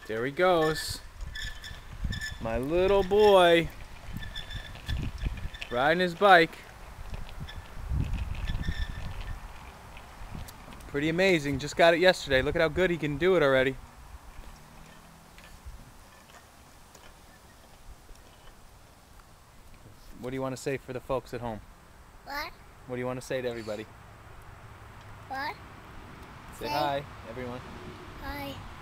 There he goes. My little boy riding his bike. Pretty amazing. Just got it yesterday. Look at how good he can do it already. What do you want to say for the folks at home? What? What do you want to say to everybody? What? Say hi, everyone. Hi.